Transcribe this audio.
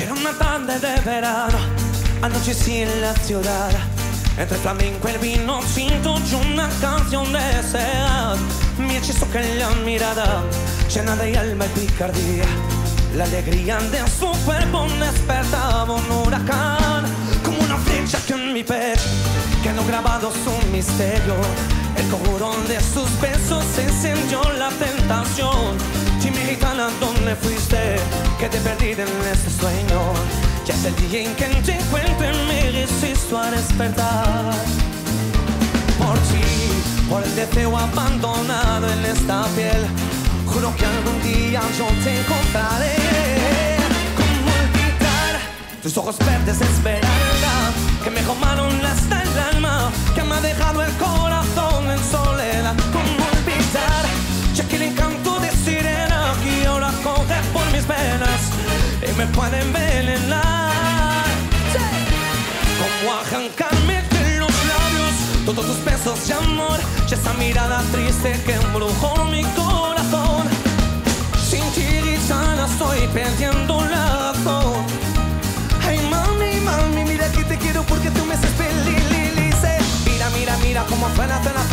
Era una tarde de verano, anochecí en la ciudad. Entre el flamenco, el vino tinto y una canción de sed. Me hechizó que la mirada, llena de alma y picardía, la alegría de su cuerpo despertaba un huracán. Como una flecha que en mi pecho quedó grabado su misterio. El conjuro de sus besos encendió la tentación. Dime, gitana, ¿dónde fuiste? Que te perdí en este sueño. Ya es el día en que te encuentro y me resisto a despertar. Por ti, por el deseo abandonado en esta piel, juro que algún día yo te encontraré. ¿Cómo olvidar tus ojos verdes de esmeralda que me tomaron hasta el alma, que me ha dejado el corazón en soledad? ¿Cómo olvidar ya que el encanto de sirena que ahora corre por mis venas y me puede envenenar? Sí. ¿Cómo arrancarme de los labios todos tus besos de amor y esa mirada triste que embrujó mi corazón? Sin ti, Rizana, estoy perdiendo la razón. Ay, mami, mami, mira que te quiero porque tú me haces feliz. Mira, mira, mira cómo suena, suena,